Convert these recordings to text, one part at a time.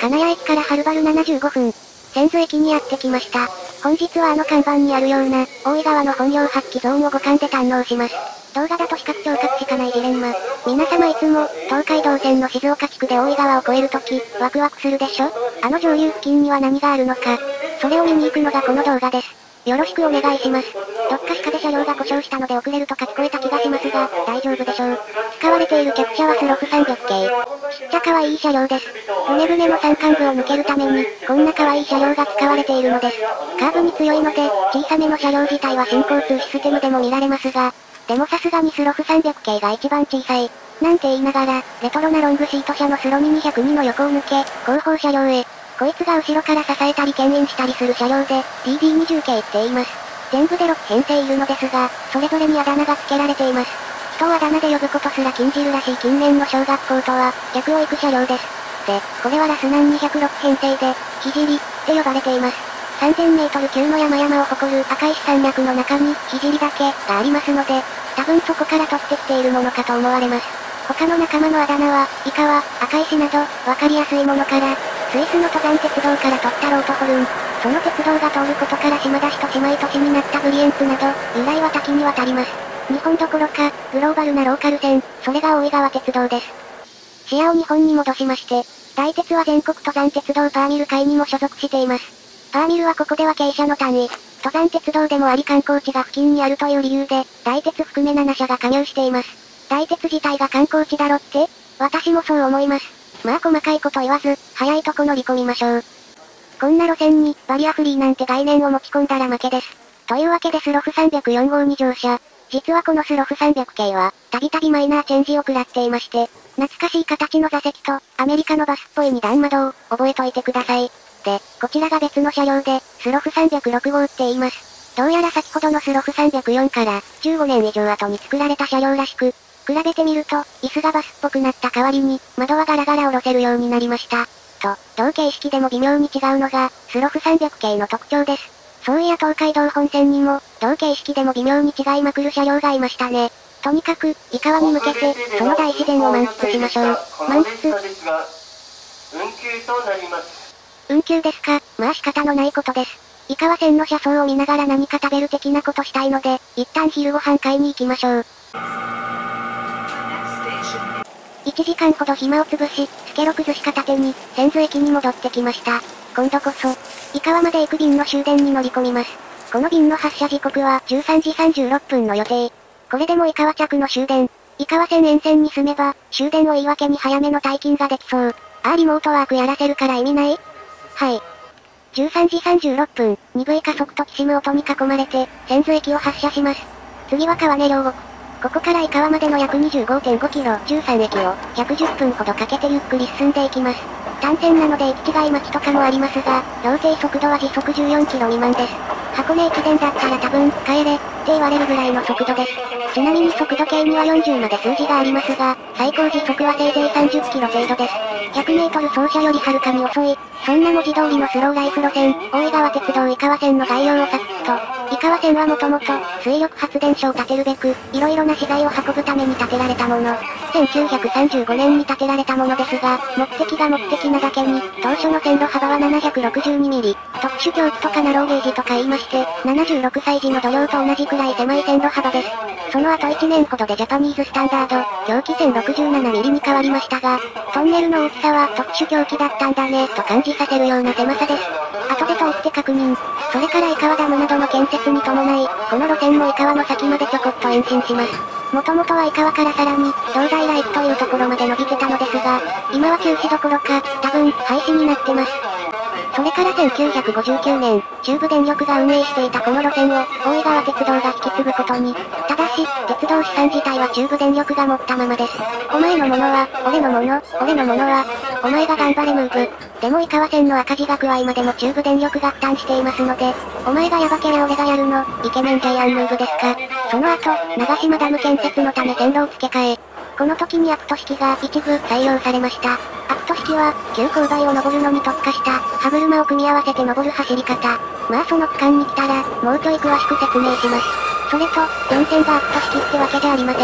金谷駅からはるばる75分。千頭駅にやってきました。本日はあの看板にあるような、大井川の本領発揮ゾーンを五感で堪能します。動画だと視覚聴覚しかないジレンマ。皆様いつも、東海道線の静岡地区で大井川を越えるとき、ワクワクするでしょ？あの上流付近には何があるのか。それを見に行くのがこの動画です。よろしくお願いします。どっかしかで車両が故障したので遅れるとか聞こえた気がしますが、大丈夫でしょう。使われている客車はスロフ300系。ちっちゃ可愛い車両です。ブネブネの山間部を抜けるために、こんな可愛い車両が使われているのです。カーブに強いので、小さめの車両自体は新交通システムでも見られますが、でもさすがにスロフ300系が一番小さい。なんて言いながら、レトロなロングシート車のスロミ202の横を抜け、後方車両へ。こいつが後ろから支えたり牽引したりする車両で、DD20 系って言います。全部で6編成いるのですが、それぞれにあだ名が付けられています。人をあだ名で呼ぶことすら禁じるらしい近年の小学校とは、逆を行く車両です。で、これはラスナン206編成で、聖って呼ばれています。3000メートル級の山々を誇る赤石山脈の中に、聖岳がありますので、多分そこから取ってきているものかと思われます。他の仲間のあだ名は、井川、赤石など、わかりやすいものから、スイスの登山鉄道から取ったロートホルン、その鉄道が通ることから島田市と姉妹都市になったブリエンプなど、由来は多岐にわたります。日本どころか、グローバルなローカル線、それが大井川鉄道です。視野を日本に戻しまして、大鉄は全国登山鉄道パーミル会にも所属しています。パーミルはここでは傾斜の単位、登山鉄道でもあり観光地が付近にあるという理由で、大鉄含め7社が加入しています。大鉄自体が観光地だろって？私もそう思います。まあ細かいこと言わず、早いとこ乗り込みましょう。こんな路線に、バリアフリーなんて概念を持ち込んだら負けです。というわけでスロフ304号に乗車。実はこのスロフ300系は、たびたびマイナーチェンジを食らっていまして、懐かしい形の座席と、アメリカのバスっぽい二段窓を、覚えといてください。で、こちらが別の車両で、スロフ306号って言います。どうやら先ほどのスロフ304から15年以上後に作られた車両らしく、比べてみると、椅子がバスっぽくなった代わりに、窓はガラガラ下ろせるようになりました。と、同形式でも微妙に違うのが、スロフ300系の特徴です。そういや東海道本線にも、同形式でも微妙に違いまくる車両がいましたね。とにかく、井川に向けて、その大自然を満喫しましょう。満喫。 運休となります。 運休ですか？まあ仕方のないことです。井川線の車窓を見ながら何か食べる的なことしたいので、一旦昼ご飯買いに行きましょう。1時間ほど暇を潰し、スケロ崩し片手に、千頭駅に戻ってきました。今度こそ、井川まで行く便の終電に乗り込みます。この便の発車時刻は13時36分の予定。これでも井川着の終電。井川線沿線に住めば、終電を言い訳に早めの退勤ができそう。リモートワークやらせるから意味ない？はい。13時36分、鈍い加速ときしむ音に囲まれて、千頭駅を発車します。次は川根両国。ここから井川までの約 25.5 キロ、13駅を、110分ほどかけてゆっくり進んでいきます。単線なので行き違い待ちとかもありますが、標定速度は時速14キロ未満です。箱根駅伝だったら多分、帰れ、って言われるぐらいの速度です。ちなみに速度計には40まで数字がありますが、最高時速はせいぜい30キロ程度です。100メートル走車よりはるかに遅い、そんな文字通りのスローライフ路線、大井川鉄道井川線の概要をサクッと。井川線はもともと、水力発電所を建てるべく、いろいろな資材を運ぶために建てられたもの。1935年に建てられたものですが、目的が目的なだけに、当初の線路幅は762ミリ、特殊狂気とかナローゲージとか言いまして、76歳児の土量と同じくらい狭い線路幅です。その後1年ほどでジャパニーズスタンダード、狂気線67ミリに変わりましたが、トンネルの大きさは特殊狂気だったんだね、と感じさせるような狭さです。後で通って確認。それから井川ダムなどの建設に伴い、この路線も井川の先までちょこっと延伸します。もともとは井川からさらに、東大ライフというところまで伸びてたのですが、今は休止どころか、多分、廃止になってます。それから1959年、中部電力が運営していたこの路線を、大井川鉄道が引き継ぐことに。ただし、鉄道資産自体は中部電力が持ったままです。お前のものは、俺のもの、俺のものは、お前が頑張れムーブ。でも井川線の赤字額は今でも中部電力が負担していますので、お前がヤバけりゃ俺がやるの、イケメンジャイアンムーブですか。その後、長島ダム建設のため線路を付け替え、この時にアプト式が一部採用されました。アプト式は、急勾配を登るのに特化した、歯車を組み合わせて登る走り方。まあその区間に来たら、もうちょい詳しく説明します。それと、電線がアプト式ってわけじゃありません。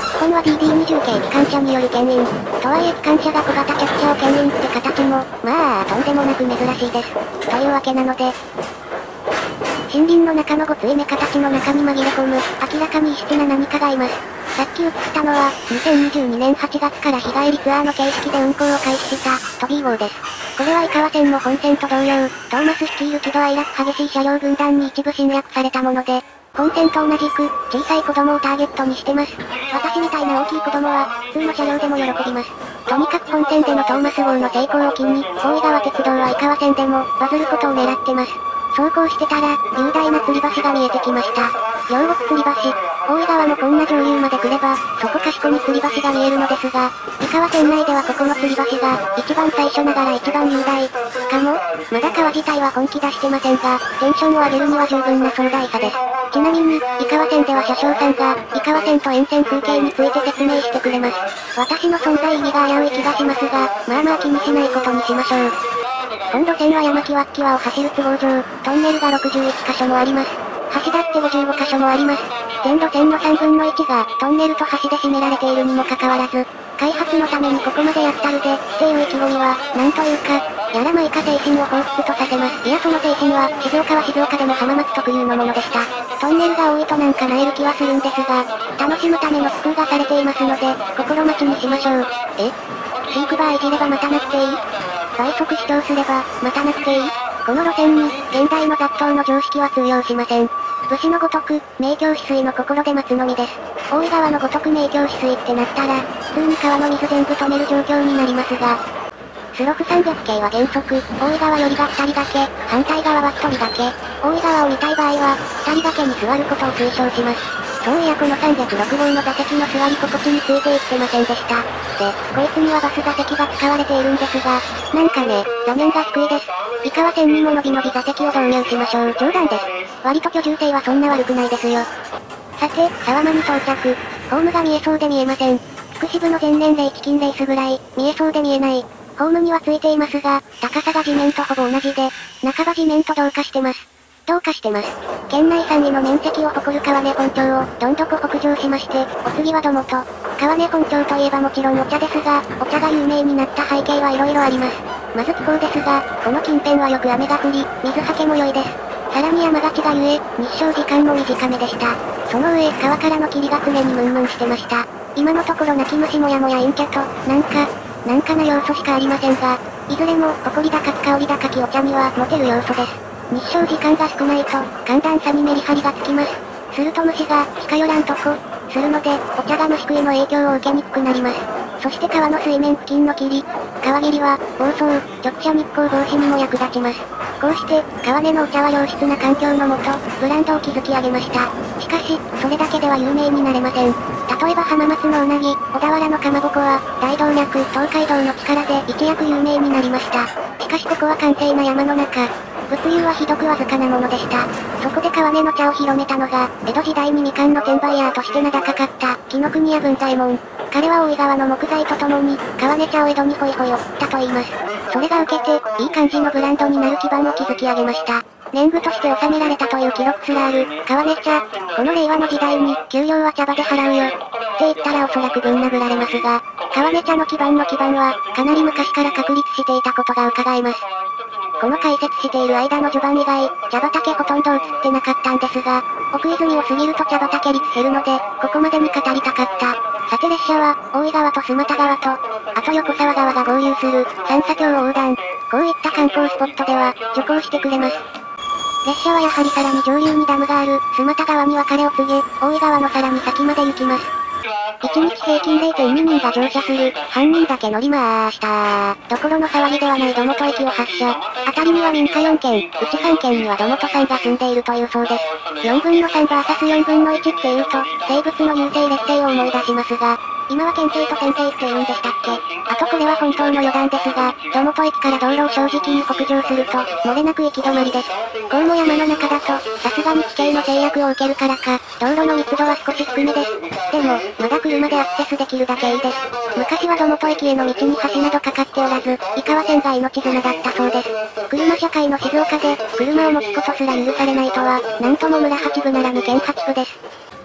本は DD20 系機関車による牽引。とはいえ機関車が小型客車を牽引って形も、まあ、とんでもなく珍しいです。というわけなので、森林の中のごつい目形の中に紛れ込む、明らかに異質な何かがいます。さっき映ったのは、2022年8月から日帰りツアーの形式で運行を開始したトビー号です。これは井川線の本線と同様、トーマス率いる喜怒哀楽激しい車両軍団に一部侵略されたもので、本線と同じく、小さい子供をターゲットにしてます。私みたいな大きい子供は、普通の車両でも喜びます。とにかく本線でのトーマス号の成功を機に、大井川鉄道は井川線でも、バズることを狙ってます。走行してたら、雄大な吊り橋が見えてきました。両国吊り橋。大井川のこんな上流まで来れば、そこかしこに吊り橋が見えるのですが、井川線内ではここの吊り橋が、一番最初ながら一番雄大。しかも、まだ川自体は本気出してませんが、テンションを上げるには十分な壮大さです。ちなみに、井川線では車掌さんが、井川線と沿線風景について説明してくれます。私の存在意義が危うい気がしますが、まあまあ気にしないことにしましょう。本路線は山木脇を走る都合上、トンネルが61箇所もあります。橋だって55箇所もあります。全路線の3分の1がトンネルと橋で占められているにもかかわらず、開発のためにここまでやったるで、っていう意気込みは、なんというか、やらまいか精神を彷彿とさせます。いやその精神は、静岡は静岡でも浜松特有のものでした。トンネルが多いとなんか萎える気はするんですが、楽しむための工夫がされていますので、心待ちにしましょう。シークバーいじれば待たなくていい？倍速視聴すれば、待たなくていい？この路線に、現代の雑踏の常識は通用しません。武士のごとく、明鏡止水の心で待つのみです。大井川のごとく明鏡止水ってなったら、普通に川の水全部止める状況になりますが、スロフ300系は原則、大井川よりが2人だけ、反対側は1人だけ。大井川を見たい場合は、2人だけに座ることを推奨します。そういやこの306号の座席の座り心地について言ってませんでした。で、こいつにはバス座席が使われているんですが、なんかね、座面が低いです。井川線にものびのび座席を導入しましょう。冗談です。割と居住性はそんな悪くないですよ。さて、沢間に到着。ホームが見えそうで見えません。福祉部の全年齢チキンレースぐらい、見えそうで見えない。ホームにはついていますが、高さが地面とほぼ同じで、半ば地面と同化してます。同化してます。県内3位の面積を誇る川根本町をどんどこ北上しまして、お次はどもと。川根本町といえばもちろんお茶ですが、お茶が有名になった背景は色々あります。まず気候ですが、この近辺はよく雨が降り、水はけも良いです。さらに山がちがゆえ、日照時間も短めでした。その上、川からの霧が常にムンムンしてました。今のところ泣き虫もやもや陰キャと、なんかな要素しかありませんが、いずれも、誇り高き香り高きお茶にはモテる要素です。日照時間が少ないと、寒暖差にメリハリがつきます。すると虫が近寄らんとこ、するので、お茶が虫食いの影響を受けにくくなります。そして川の水面付近の霧、川霧は、暴走、直射日光防止にも役立ちます。こうして、川根のお茶は良質な環境のもと、ブランドを築き上げました。しかし、それだけでは有名になれません。例えば浜松のうなぎ、小田原のかまぼこは、大動脈、東海道の力で一躍有名になりました。しかしここは閑静な山の中。物流はひどくわずかなものでした。そこで川根の茶を広めたのが、江戸時代にみかんの転売ヤーとして名高かった、紀ノ国屋文左衛門。彼は大井川の木材とともに、川根茶を江戸にホイホイ送ったと言います。それが受けて、いい感じのブランドになる基盤を築き上げました。年貢として納められたという記録すらある、川根茶。この令和の時代に、給料は茶葉で払うよ。って言ったらおそらくぶん殴られますが、川根茶の基盤は、かなり昔から確立していたことが伺えます。この解説している間の序盤以外、茶畑ほとんど映ってなかったんですが、奥泉を過ぎると茶畑率減るので、ここまでに語りたかった。さて列車は、大井川と須又川と、あと横沢川が合流する、三叉橋を横断。こういった観光スポットでは、徐行してくれます。列車はやはりさらに上流にダムがある、須又川に別れを告げ、大井川のさらに先まで行きます。1日平均 0.2 人が乗車する、半人だけ乗りまーしたどころの騒ぎではない戸本駅を発車。辺りには民家4軒、うち3軒には戸本さんが住んでいるというそうです。4分の 3vs4 分の1っていうと、生物の優勢劣勢を思い出しますが、今は検定と選定って言うんでしたっけ？あとこれは本当の余談ですが、戸本駅から道路を正直に北上すると、漏れなく行き止まりです。こうも山の中だと、さすがに地形の制約を受けるからか、道路の密度は少し低めです。でも、まだ車でアクセスできるだけいいです。昔は戸本駅への道に橋などかかっておらず、井川線が命綱だったそうです。車社会の静岡で、車を持つことすら許されないとは、なんとも村八部ならぬ県八部です。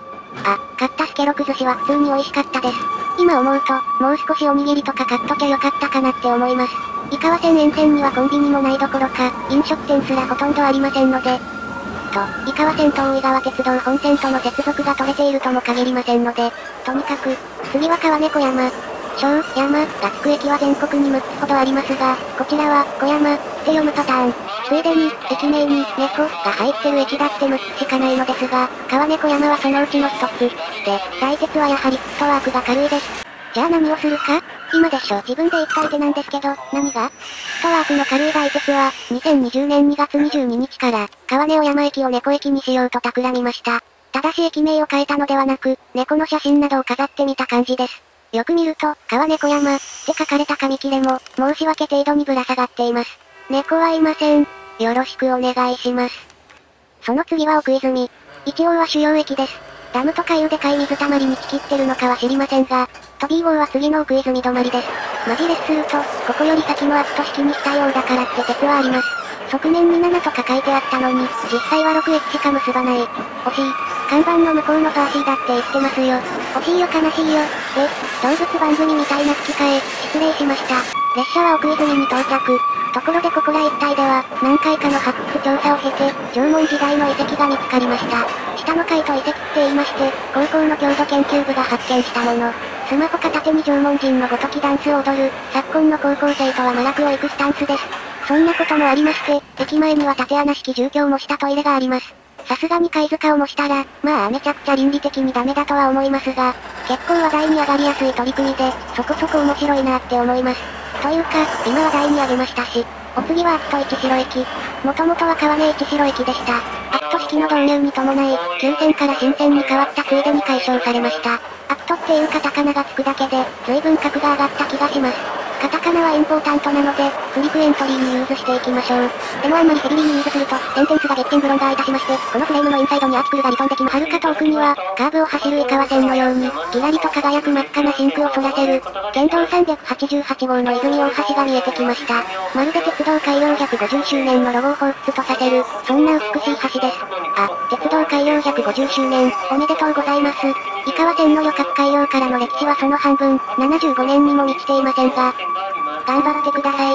買ったスケロク寿司は普通に美味しかったです。今思うと、もう少しおにぎりとか買っときゃよかったかなって思います。井川線沿線にはコンビニもないどころか、飲食店すらほとんどありませんので、井川線と大井川鉄道本線との接続が取れているとも限りませんので、とにかく、次は川猫山。小、山がつく駅は全国に6つほどありますが、こちらは、小山って読むパターン。ついでに、駅名に、猫が入ってる駅だって6つしかないのですが、川猫山はそのうちの1つ。で、大鉄はやはりフットワークが軽いです。じゃあ何をするか？今でしょ。自分で言っといてなんですけど、何が？フットワークの軽い大鉄は、2020年2月22日から、川根尾山駅を猫駅にしようと企みました。ただし駅名を変えたのではなく、猫の写真などを飾ってみた感じです。よく見ると、川猫山って書かれた紙切れも、申し訳程度にぶら下がっています。猫はいません。よろしくお願いします。その次は奥泉。一応は主要駅です。ダムとかいうでかい水たまりに来きってるのかは知りませんが、飛び号は次の奥泉止まりです。マジレスすると、ここより先のアプト式にしたようだからって説はあります。側面に7とか書いてあったのに、実際は6駅しか結ばない。惜しい。看板の向こうのパーシーだって言ってますよ。惜しいよ悲しいよ。で、動物番組みたいな吹き替え、失礼しました。列車は奥泉に到着。ところでここら一帯では、何回かの発掘調査を経て、縄文時代の遺跡が見つかりました。下の階と遺跡って言いまして、高校の郷土研究部が発見したもの。スマホ片手に縄文人のごときダンスを踊る、昨今の高校生とは真逆を行くスタンスです。そんなこともありまして、駅前には縦穴式住居を模したトイレがあります。さすがに貝塚を模したら、まあめちゃくちゃ倫理的にダメだとは思いますが、結構話題に上がりやすい取り組みで、そこそこ面白いなって思います。というか、今話題に上げましたし、お次はアプト市代駅。もともとは川根市代駅でした。アプト式の導入に伴い、旧線から新線に変わったついでに解消されました。アプトっていうカタカナがつくだけで、随分格が上がった気がします。カタカナはインポータントなので、クリックエントリーにユーズしていきましょう。でもあんまりヘビーにユーズすると、センテンスがゲッティングロンガーいたしまして、このフレームのインサイドにアーティクルがリトンできます。遥か遠くには、カーブを走る井川線のように、ギラリと輝く真っ赤なシンクを反らせる、県道388号の泉大橋が見えてきました。まるで鉄道開業150周年のロゴを彷彿とさせる、そんな美しい橋です。鉄道開業150周年、おめでとうございます。井川線の旅客開業からの歴史はその半分、75年にも満ちていませんが、頑張ってください。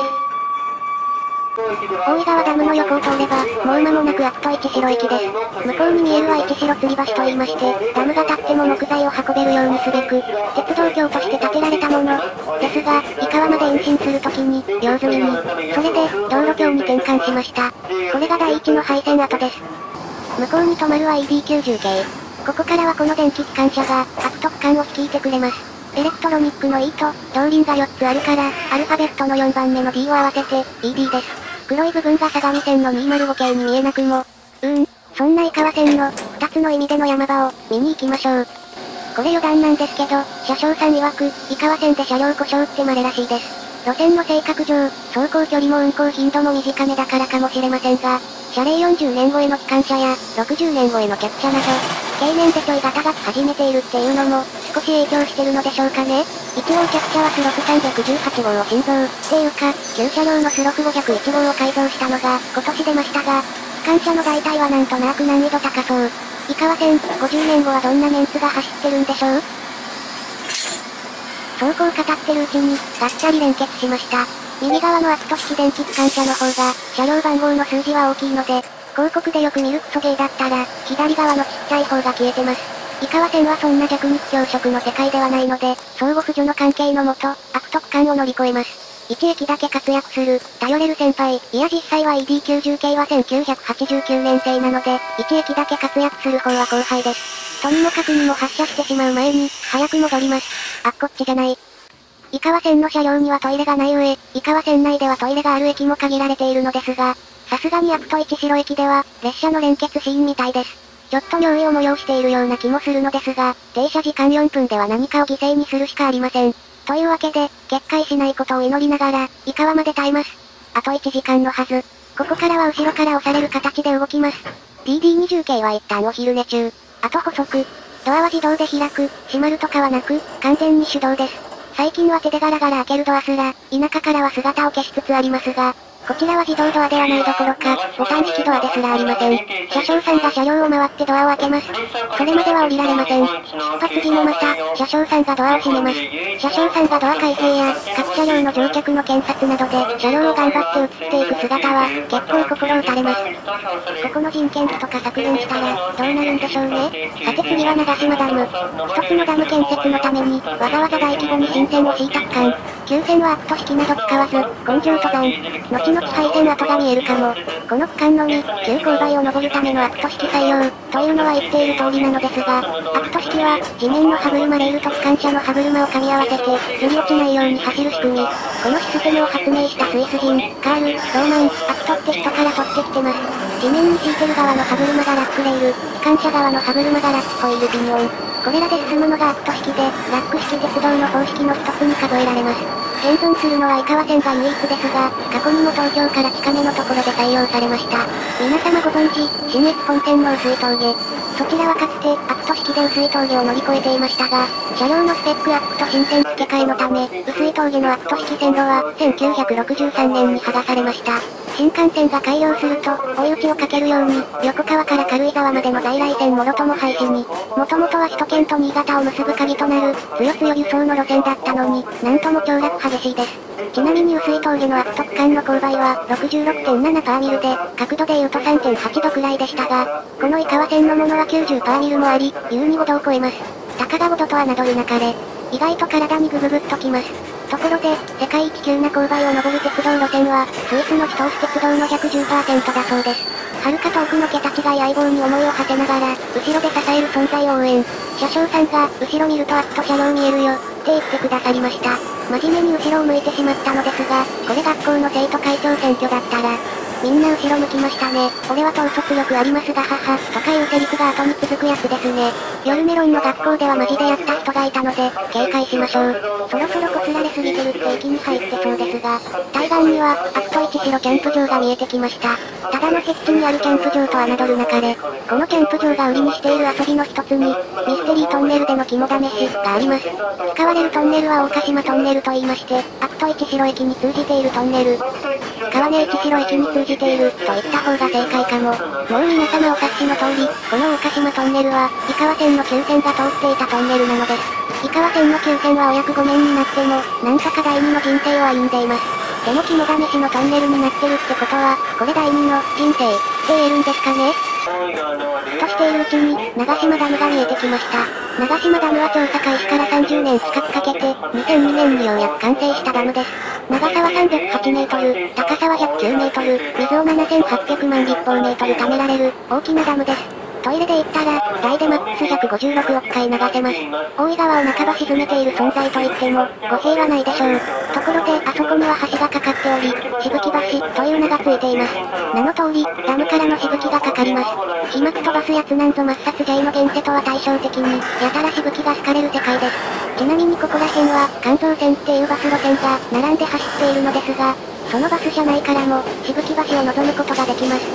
大井川ダムの横を通れば、もう間もなくアプト市代駅です。向こうに見えるは市代吊り橋と言いまして、ダムが立っても木材を運べるようにすべく、鉄道橋として建てられたもの。ですが、井川まで延伸するときに、両積みに、それで、道路橋に転換しました。これが第一の廃線跡です。向こうに止まるは ED90 系。ここからはこの電気機関車が、アプト区間を率いてくれます。エレクトロニックの E と、動輪が4つあるから、アルファベットの4番目の D を合わせて、ED です。黒い部分が相模線の205系に見えなくも。そんな井川線の、2つの意味での山場を、見に行きましょう。これ余談なんですけど、車掌さん曰く、井川線で車両故障って稀らしいです。路線の性格上、走行距離も運行頻度も短めだからかもしれませんが、車齢40年超えの機関車や、60年超えの客車など、経年でちょいガタが来始めているっていうのも、少し影響してるのでしょうかね。一応客車はスロフ318号を新造、っていうか、旧車両のスロフ501号を改造したのが、今年出ましたが、機関車の大体はなんとなく難易度高そう。井川線、50年後はどんなメンツが走ってるんでしょう？走行を語ってるうちに、がっちゃり連結しました。右側のアプト式電気機関車の方が、車両番号の数字は大きいので、広告でよく見るクソゲーだったら、左側のちっちゃい方が消えてます。井川線はそんな弱肉強食の世界ではないので、相互扶助の関係のもと、アプト区間を乗り越えます。一駅だけ活躍する、頼れる先輩。いや実際は ED90 系は1989年製なので、一駅だけ活躍する方は後輩です。とにもかくにも発車してしまう前に、早く戻ります。こっちじゃない。井川線の車両にはトイレがない上、井川線内ではトイレがある駅も限られているのですが、さすがにアプト市代駅では、列車の連結シーンみたいです。ちょっと尿意を催しているような気もするのですが、停車時間4分では何かを犠牲にするしかありません。というわけで、決壊しないことを祈りながら、井川まで耐えます。あと1時間のはず。ここからは後ろから押される形で動きます。DD20 系は一旦お昼寝中。あと補足。ドアは自動で開く、閉まるとかはなく、完全に手動です。最近は手でガラガラ開けるドアすら、田舎からは姿を消しつつありますが、 こちらは自動ドアではないどころか、ボタン引きドアですらありません。車掌さんが車両を回ってドアを開けます。それまでは降りられません。出発時もまた、車掌さんがドアを閉めます。車掌さんがドア開閉や、各車両の乗客の検察などで、車両を頑張って移っていく姿は、結構心打たれます。ここの人件費とか削減したら、どうなるんでしょうね。さて次は長島ダム。一つのダム建設のために、わざわざ大規模に新線を敷いた区間。旧線はアクト式など使わず、根性登山。後々廃線跡が見えるかも。この区間のみ、急勾配を登るためのアクト式採用、というのは言っている通りなのですが、アクト式は、地面の歯車レールと機関車の歯車を噛み合わせて、ずり落ちないように走る仕組み。このシステムを発明したスイス人、カール・ローマン、アクトって人から取ってきてます。地面に敷いてる側の歯車がラックレール、機関車側の歯車がラックホイールピニオン。これらで進むのがアクト式で、ラック式鉄道の方式の一つに数えられます。現存するのは井川線が唯一ですが、過去にも東京から近めのところで採用されました。皆様ご存知、信越本線の碓氷峠。そちらはかつて、アクト式で碓氷峠を乗り越えていましたが、車両のスペックアップと新線付け替えのため、碓氷峠のアクト式線路は、1963年に剥がされました。新幹線が開業すると、追い打ちをかけるように、横川から軽井沢までの在来線もろとも廃止に、もともとは首都圏と新潟を結ぶ鍵となる、つよつよ輸送の路線だったのに、なんとも凋落激しいです。ちなみに碓氷峠のアクト区間の勾配は 66.7 パーミルで、角度で言うと 3.8 度くらいでしたが、この井川線のものは90パーミルもあり、優に5度を超えます。たかが5度と侮るなかれ。意外と体にグググっときます。ところで、世界一急な勾配を登る鉄道路線は、スイスの自通鉄道の 110% だそうです。遥か遠くの桁違い相棒に思いを馳せながら、後ろで支える存在を応援。車掌さんが、後ろ見るとあっと車両見えるよ、って言ってくださりました。真面目に後ろを向いてしまったのですが、これ学校の生徒会長選挙だったら、みんな後ろ向きましたね。俺は統率力ありますが母、とかいうセリフが後に続くやつですね。夜メロンの学校ではマジでやった人がいたので、警戒しましょう。そろそろこすられすぎてるって域に入ってそうですが、対岸には、アクト1白キャンプ場が見えてきました。ただの僻地にあるキャンプ場と侮るなかれ。このキャンプ場が売りにしている遊びの一つに、ミステリートンネルでの肝試しがあります。使われるトンネルは大鹿島トンネルと言いまして、アクト1白駅に通じているトンネル。川根一白駅に通じている、と言った方が正解かも。もう皆様お察しの通り、この大鹿島トンネルは、井川線の旧線が通っていたトンネルなのです。井川線の旧線はお約5年になっても、なんとか第二の人生を歩んでいます。でも肝試しのトンネルになってるってことは、これ第二の人生って言えるんですかね。としているうちに、長島ダムが見えてきました。長島ダムは調査開始から30年近くかけて、2002年にようやく完成したダムです。長さは308メートル、高さは109メートル、水を7800万立方メートル貯められる、大きなダムです。トイレで言ったら、大でマックス156億回流せます。大井川を半ば沈めている存在と言っても、語弊はないでしょう。ところで、あそこには橋がかかっており、しぶき橋、という名がついています。名の通り、ダムからのしぶきがかかります。飛沫飛ばすやつなんぞ抹殺 J の現世とは対照的に、やたらしぶきが好かれる世界です。ちなみにここら辺は、関東線っていうバス路線が、並んで走っているのですが、そのバス車内からも、しぶき橋を望むことができます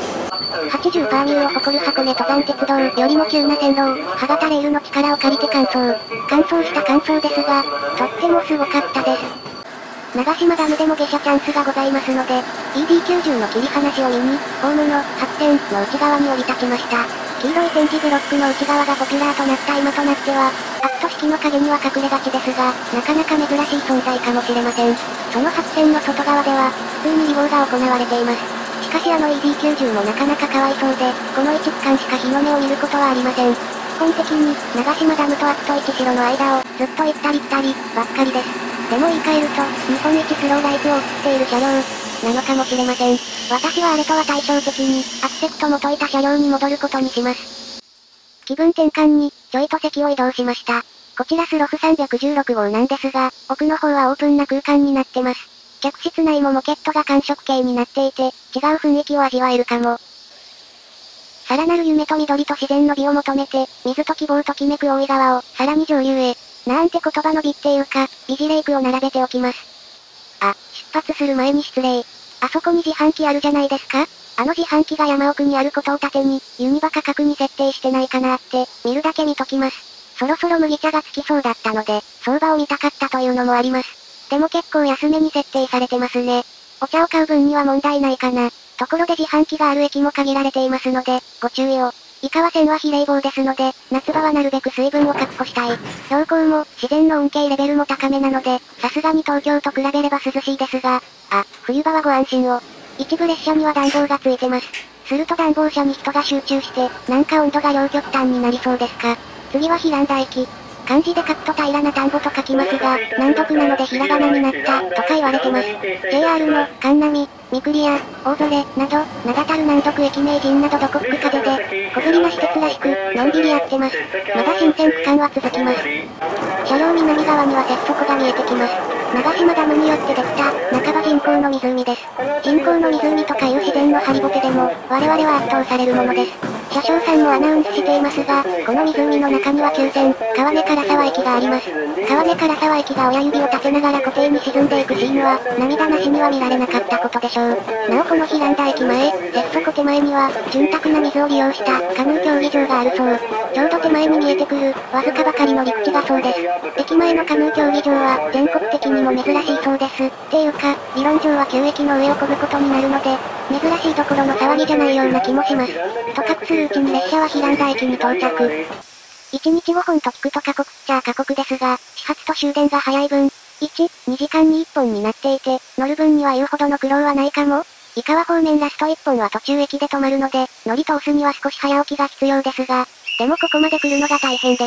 。80パーミルを誇る箱根登山鉄道よりも急な線路を、歯型レールの力を借りて完走。完走した感想ですが、とってもすごかったです。長島ダムでも下車チャンスがございますので、ED90 の切り離しを見に、ホームの発展の内側に降り立ちました。黄色い点字ブロックの内側がポピュラーとなった今となっては、アクト式の影には隠れがちですが、なかなか珍しい存在かもしれません。その発線の外側では、普通に利用が行われています。しかしED90 もなかなかかわいそうで、この一区間しか日の目を見ることはありません。基本的に、長島ダムとアクト1白の間を、ずっと行ったり来たり、ばっかりです。でも言い換えると、日本一スローライフを送っている車両、なのかもしれません。私はあれとは対照的に、アスペクトも解いた車両に戻ることにします。気分転換に、ちょいと席を移動しました。こちらスロフ316号なんですが、奥の方はオープンな空間になってます。客室内もモケットが寒色系になっていて、違う雰囲気を味わえるかも。さらなる夢と緑と自然の美を求めて、水と希望ときめく大井川を、さらに上流へ。なんて言葉の美っていうか、美辞レイクを並べておきます。あ、出発する前に失礼。あそこに自販機あるじゃないですか？あの自販機が山奥にあることを盾に、ユニバ価格に設定してないかなって、見るだけ見ときます。そろそろ麦茶がつきそうだったので、相場を見たかったというのもあります。でも結構安めに設定されてますね。 お茶を買う分には問題ないかな。ところで自販機がある駅も限られていますので、ご注意を。井川線は非冷房ですので、夏場はなるべく水分を確保したい。標高も、自然の恩恵レベルも高めなので、さすがに東京と比べれば涼しいですが、冬場はご安心を。一部列車には暖房がついてます。すると暖房車に人が集中して、なんか温度が両極端になりそうですか。次は平安駅。漢字で書くと平らな田んぼと書きますが、難読なのでひらがなになった、とか言われてます。JR の、関南、三栗屋、大それ、など、名だたる難読駅名人などどこ吹く風で、小ぶりな施設らしく、のんびりやってます。まだ新線区間は続きます。車両南側には鉄底が見えてきます。長島ダムによってできた、半ば人工の湖です。人工の湖とかいう自然のハリボテでも、我々は圧倒されるものです。車掌さんもアナウンスしていますが、この湖の中には旧線、川根唐沢駅があります。川根唐沢駅が親指を立てながら湖底に沈んでいくシーンは、涙なしには見られなかったことでしょう。なおこの平安田駅前、鉄底手前には、潤沢な水を利用したカヌー競技場があるそう。ちょうど手前に見えてくる、わずかばかりの陸地がそうです。駅前のカヌー競技場は、全国的にも珍しいそうです。っていうか、理論上は旧駅の上を飛ぶことになるので、珍しいところの騒ぎじゃないような気もします。とかくするうちに列車は平安田駅に到着。1日5本と聞くと過酷っちゃ過酷ですが、始発と終電が早い分、1、2時間に1本になっていて、乗る分には言うほどの苦労はないかも。井川方面ラスト1本は途中駅で止まるので、乗り通すには少し早起きが必要ですが、でもここまで来るのが大変です。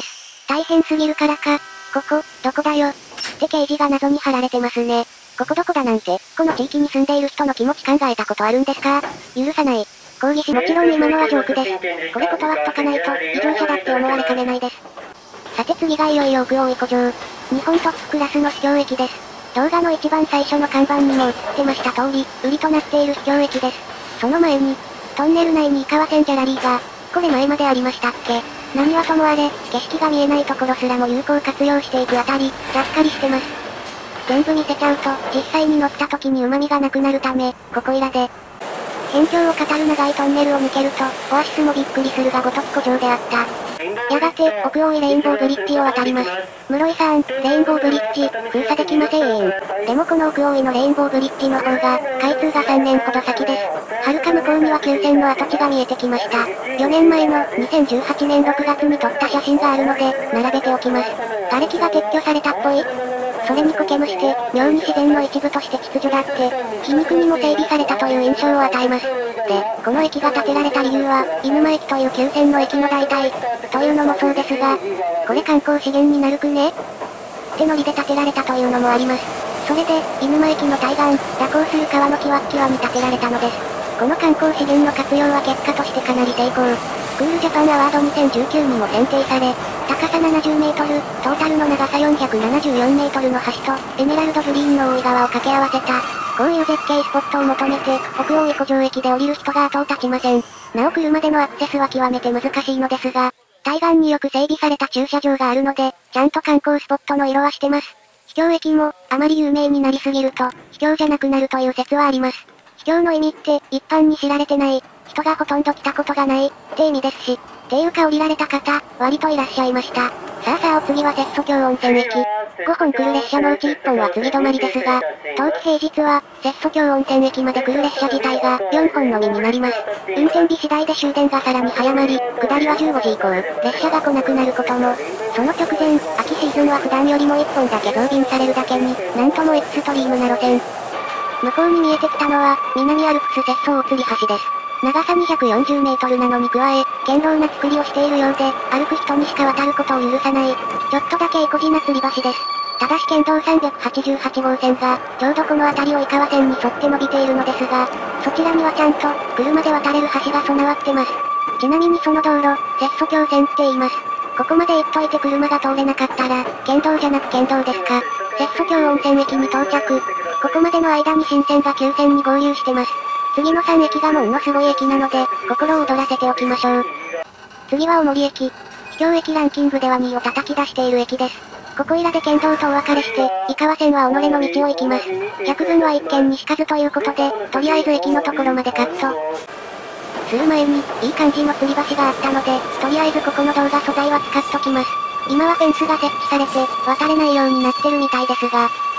大変すぎるからか、ここ、どこだよ、って掲示が謎に貼られてますね。ここどこだなんて、この地域に住んでいる人の気持ち考えたことあるんですか？許さない。抗議しもちろん今のはジョークです。これ断っとかないと、異常者だって思われかねないです。さて次がいよいよ奥大井湖上。日本トップクラスの秘境駅です。動画の一番最初の看板にも映ってました通り、売りとなっている秘境駅です。その前に、トンネル内に井川線ギャラリーが、これ前までありましたっけ？何はともあれ、景色が見えないところすらも有効活用していくあたり、がっかりしてます。全部見せちゃうと、実際に乗った時に旨味がなくなるため、ここいらで。辺境を語る長いトンネルを抜けると、オアシスもびっくりするがごとき古城であった。やがて、奥大井レインボーブリッジを渡ります。室井さん、レインボーブリッジ、封鎖できません。でもこの奥大井のレインボーブリッジの方が、開通が3年ほど先です。遥か向こうには旧線の跡地が見えてきました。4年前の2018年6月に撮った写真があるので、並べておきます。瓦礫が撤去されたっぽい。それに苔むして、妙に自然の一部として秩序だって、皮肉にも整備されたという印象を与えます。で、この駅が建てられた理由は、飯沼駅という旧線の駅の代替、というのもそうですが、これ観光資源になるくねってノリで建てられたというのもあります。それで、飯沼駅の対岸、蛇行する川のキワッキワに建てられたのです。この観光資源の活用は結果としてかなり成功。クールジャパンアワード2019にも選定され、高さ70メートル、トータルの長さ474メートルの橋と、エメラルドグリーンの大井川を掛け合わせた、こういう絶景スポットを求めて、奥大井湖上駅で降りる人が後を絶ちません。なお車でのアクセスは極めて難しいのですが、対岸によく整備された駐車場があるので、ちゃんと観光スポットの色はしてます。秘境駅も、あまり有名になりすぎると、秘境じゃなくなるという説はあります。秘境の意味って、一般に知られてない、人がほとんど来たことがない、って意味ですし、っていうか降りられた方、割といらっしゃいました。さあお次は摂津峡温泉駅。5本来る列車のうち1本は次止まりですが、冬季平日は、摂津峡温泉駅まで来る列車自体が4本のみになります。運転日次第で終電がさらに早まり、下りは15時以降、列車が来なくなることも。その直前、秋シーズンは普段よりも1本だけ増便されるだけに、なんともエクストリームな路線。向こうに見えてきたのは、南アルプス摂津大吊橋です。長さ240メートルなのに加え、堅牢な作りをしているようで、歩く人にしか渡ることを許さない、ちょっとだけ意固地な吊り橋です。ただし県道388号線が、ちょうどこの辺りを井川線に沿って伸びているのですが、そちらにはちゃんと、車で渡れる橋が備わってます。ちなみにその道路、摂津峡線って言います。ここまで言っといて車が通れなかったら、県道じゃなく県道ですか。摂津峡温泉駅に到着。ここまでの間に新線が旧線に合流してます。次の3駅がものすごい駅なので、心を躍らせておきましょう。次は大森駅。秘境駅ランキングでは2位を叩き出している駅です。ここいらで県道とお別れして、井川線は己の道を行きます。百聞は一見にしかずということで、とりあえず駅のところまでカット。する前に、いい感じの吊り橋があったので、とりあえずここの動画素材は使っときます。今はフェンスが設置されて、渡れないようになってるみたいですが、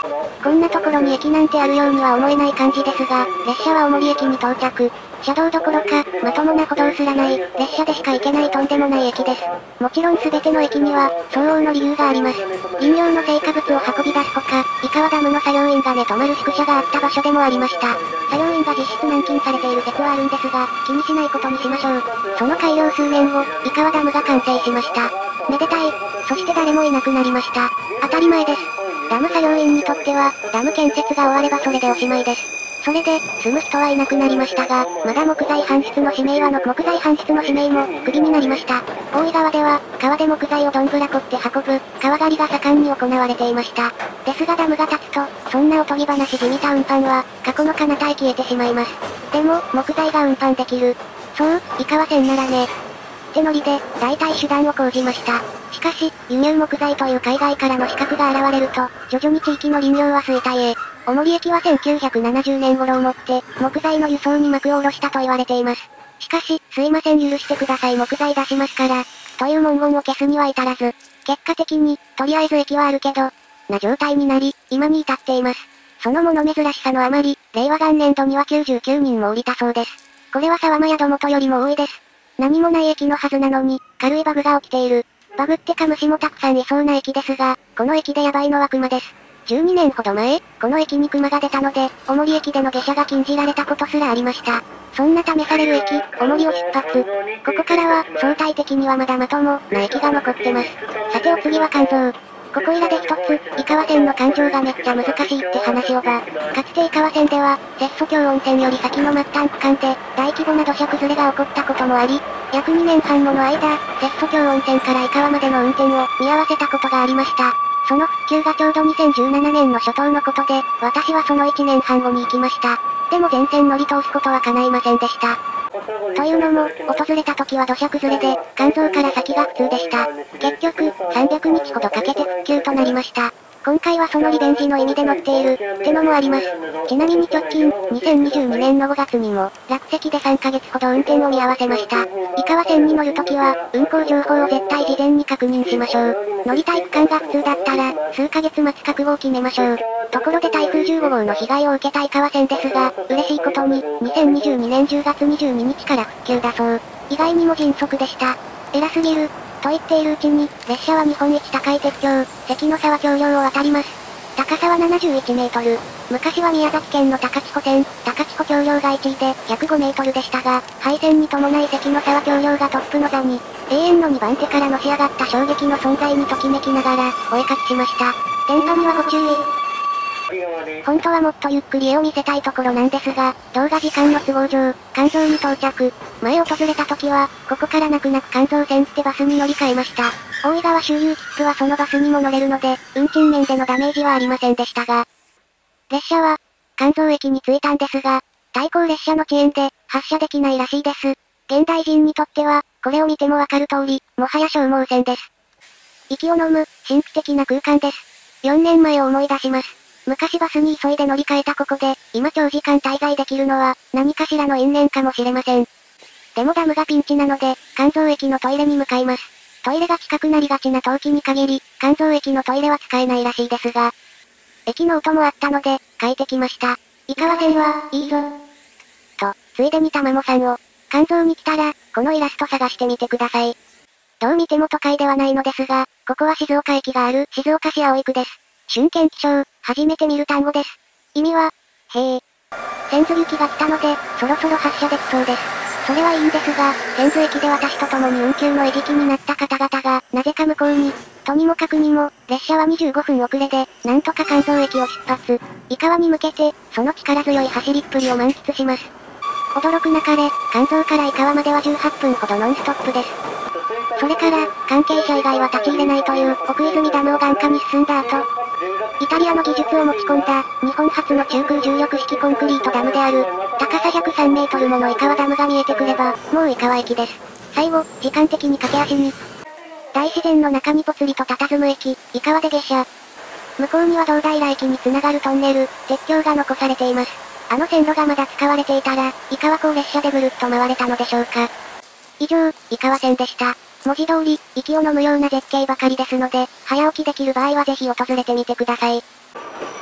こんなところに駅なんてあるようには思えない感じですが、列車は青森駅に到着。車道どころか、まともな歩道すらない、列車でしか行けないとんでもない駅です。もちろん全ての駅には、相応の理由があります。飲料の成果物を運び出すほか、井川ダムの作業員が寝泊まる宿舎があった場所でもありました。作業員が実質軟禁されている説はあるんですが、気にしないことにしましょう。その改良数年後、井川ダムが完成しました。めでたい。そして誰もいなくなりました。当たり前です。ダム作業員にとっては、ダム建設が終わればそれでおしまいです。それで、住む人はいなくなりましたが、まだ木材搬出の使命も、クビになりました。大井川では、川で木材をどんぶらこって運ぶ、川狩りが盛んに行われていました。ですがダムが建つと、そんなおとぎ話じみた運搬は、過去の彼方へ消えてしまいます。でも、木材が運搬できる。そう、井川線ならね。ってノリで、代替手段を講じました。しかし、輸入木材という海外からの資格が現れると、徐々に地域の林業は衰退へ。小森駅は1970年頃をもって、木材の輸送に幕を下ろしたと言われています。しかし、すいません許してください木材出しますから、という文言を消すには至らず、結果的に、とりあえず駅はあるけど、な状態になり、今に至っています。その物珍しさのあまり、令和元年度には99人も降りたそうです。これは沢間宿元よりも多いです。何もない駅のはずなのに、軽いバグが起きている。バグってか虫もたくさんいそうな駅ですが、この駅でヤバいのは熊です。12年ほど前、この駅に熊が出たので、小森駅での下車が禁じられたことすらありました。そんな試される駅、小森を出発。ここからは、相対的にはまだまともな駅が残ってます。さてお次は肝臓。ここいらで一つ、井川線の環状がめっちゃ難しいって話をば。かつて井川線では、接祖峡温泉より先の末端区間で、大規模な土砂崩れが起こったこともあり、約2年半もの間、接祖峡温泉から井川までの運転を見合わせたことがありました。その復旧がちょうど2017年の初頭のことで、私はその1年半後に行きました。でも全線乗り通すことは叶いませんでした。というのも、訪れた時は土砂崩れで、肝臓から先が普通でした。結局、300日ほどかけて復旧となりました。今回はそのリベンジの意味で乗っている、ってのもあります。ちなみに直近、2022年の5月にも、落石で3ヶ月ほど運転を見合わせました。井川線に乗るときは、運行情報を絶対事前に確認しましょう。乗りたい区間が普通だったら、数ヶ月待つ覚悟を決めましょう。ところで台風15号の被害を受けた井川線ですが、嬉しいことに、2022年10月22日から復旧だそう。意外にも迅速でした。偉すぎる。と言っているうちに、列車は日本一高い鉄橋、関の沢橋梁を渡ります。高さは71メートル。昔は宮崎県の高千穂線、高千穂橋梁が1位で105メートルでしたが、廃線に伴い関の沢橋梁がトップの座に、永遠の2番手からのし上がった衝撃の存在にときめきながら、お絵かきしました。電波にはご注意。本当はもっとゆっくり絵を見せたいところなんですが、動画時間の都合上、肝臓に到着。前訪れた時は、ここから泣く泣く肝臓線ってバスに乗り換えました。大井川周遊切符はそのバスにも乗れるので、運賃面でのダメージはありませんでしたが、列車は、肝臓駅に着いたんですが、対向列車の遅延で、発車できないらしいです。現代人にとっては、これを見てもわかる通り、もはや消耗戦です。息を飲む、神秘的な空間です。4年前を思い出します。昔バスに急いで乗り換えたここで、今長時間滞在できるのは、何かしらの因縁かもしれません。でもダムがピンチなので、肝臓駅のトイレに向かいます。トイレが近くなりがちな冬季に限り、肝臓駅のトイレは使えないらしいですが、駅の音もあったので、書いてきました。井川線は、いいぞ。と、ついでに玉もさんを、肝臓に来たら、このイラスト探してみてください。どう見ても都会ではないのですが、ここは静岡駅がある静岡市葵区です。春見気象、初めて見る単語です。意味は、へえ。千頭雪が来たので、そろそろ発車できそうです。それはいいんですが、千頭駅で私と共に運休の餌食になった方々が、なぜか向こうに、とにもかくにも、列車は25分遅れで、なんとか肝臓駅を出発。井川に向けて、その力強い走りっぷりを満喫します。驚くなかれ、肝臓から井川までは18分ほどノンストップです。それから、関係者以外は立ち入れないという、奥泉ダムを眼下に進んだ後、イタリアの技術を持ち込んだ、日本初の中空重力式コンクリートダムである、高さ103メートルもの井川ダムが見えてくれば、もう井川駅です。最後、時間的に駆け足に。大自然の中にぽつりと佇む駅、井川で下車。向こうには堂平駅に繋がるトンネル、鉄橋が残されています。あの線路がまだ使われていたら、井川港列車でぐるっと回れたのでしょうか。以上、井川線でした。文字通り、息を飲むような絶景ばかりですので、早起きできる場合はぜひ訪れてみてください。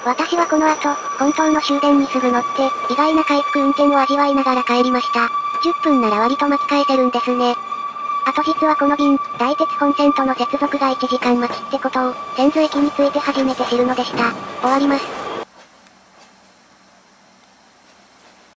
私はこの後、本当の終電にすぐ乗って、意外な回復運転を味わいながら帰りました。10分なら割と巻き返せるんですね。あと実はこの便、大鉄本線との接続が1時間待ちってことを、千頭駅に着いて初めて知るのでした。終わります。